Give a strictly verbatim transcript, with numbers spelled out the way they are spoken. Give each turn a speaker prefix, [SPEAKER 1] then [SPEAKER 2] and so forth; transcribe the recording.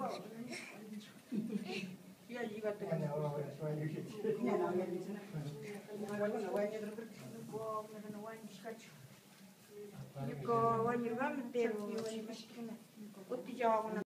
[SPEAKER 1] Ya juga tuh. Yuko wanyurwa mtero. Uti jawa